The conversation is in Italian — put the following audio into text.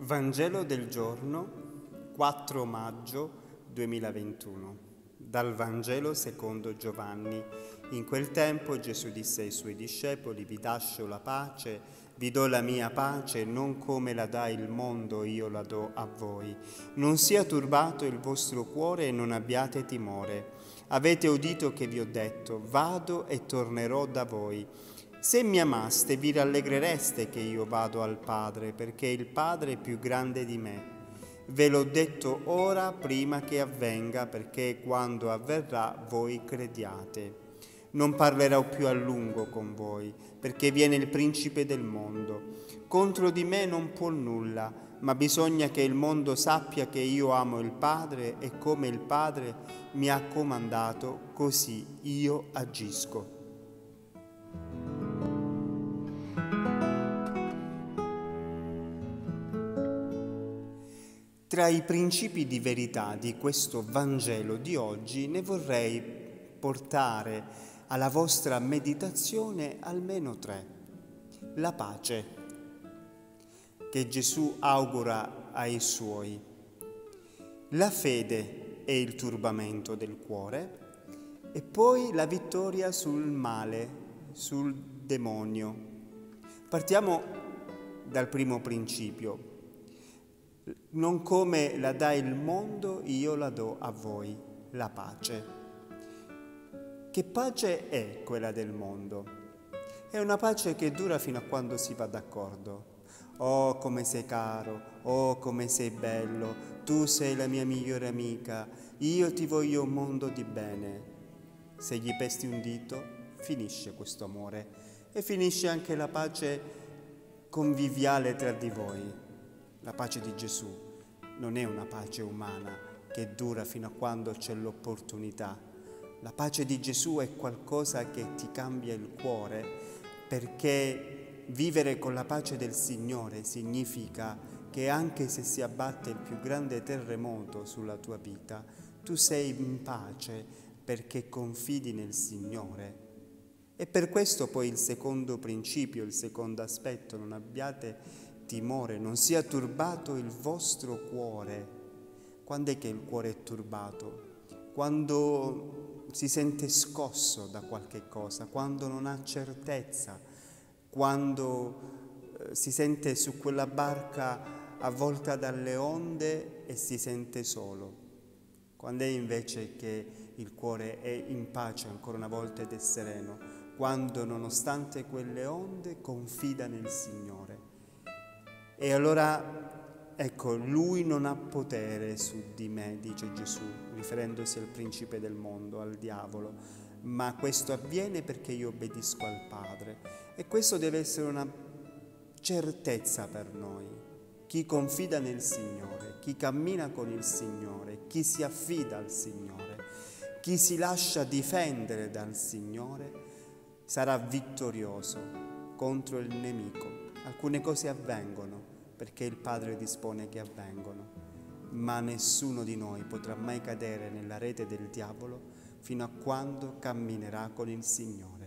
Vangelo del giorno 4 maggio 2021. Dal Vangelo secondo Giovanni. In quel tempo Gesù disse ai suoi discepoli: vi lascio la pace, vi do la mia pace, non come la dà il mondo io la do a voi. Non sia turbato il vostro cuore e non abbiate timore. Avete udito che vi ho detto: vado e tornerò da voi. Se mi amaste, vi rallegrereste che io vado al Padre, perché il Padre è più grande di me. Ve l'ho detto ora prima che avvenga, perché quando avverrà voi crediate. Non parlerò più a lungo con voi, perché viene il principe del mondo. Contro di me non può nulla, ma bisogna che il mondo sappia che io amo il Padre e come il Padre mi ha comandato, così io agisco. Tra i principi di verità di questo Vangelo di oggi ne vorrei portare alla vostra meditazione almeno 3. La pace che Gesù augura ai suoi, la fede e il turbamento del cuore e poi la vittoria sul male, sul demonio. Partiamo dal primo principio. Non come la dà il mondo, io la do a voi, la pace. Che pace è quella del mondo? È una pace che dura fino a quando si va d'accordo. Oh, come sei caro, oh, come sei bello, tu sei la mia migliore amica, io ti voglio un mondo di bene. Se gli pesti un dito, finisce questo amore e finisce anche la pace conviviale tra di voi. La pace di Gesù non è una pace umana che dura fino a quando c'è l'opportunità. La pace di Gesù è qualcosa che ti cambia il cuore, perché vivere con la pace del Signore significa che anche se si abbatte il più grande terremoto sulla tua vita, tu sei in pace perché confidi nel Signore. E per questo poi il secondo principio, il secondo aspetto: non abbiate timore, non sia turbato il vostro cuore. Quando è che il cuore è turbato? Quando si sente scosso da qualche cosa, quando non ha certezza, quando si sente su quella barca avvolta dalle onde e si sente solo. Quando è invece che il cuore è in pace ancora una volta ed è sereno, quando nonostante quelle onde confida nel Signore. E allora, ecco, lui non ha potere su di me, dice Gesù, riferendosi al principe del mondo, al diavolo, ma questo avviene perché io obbedisco al Padre. E questo deve essere una certezza per noi. Chi confida nel Signore, chi cammina con il Signore, chi si affida al Signore, chi si lascia difendere dal Signore, sarà vittorioso contro il nemico. Alcune cose avvengono perché il Padre dispone che avvengano, ma nessuno di noi potrà mai cadere nella rete del diavolo fino a quando camminerà con il Signore.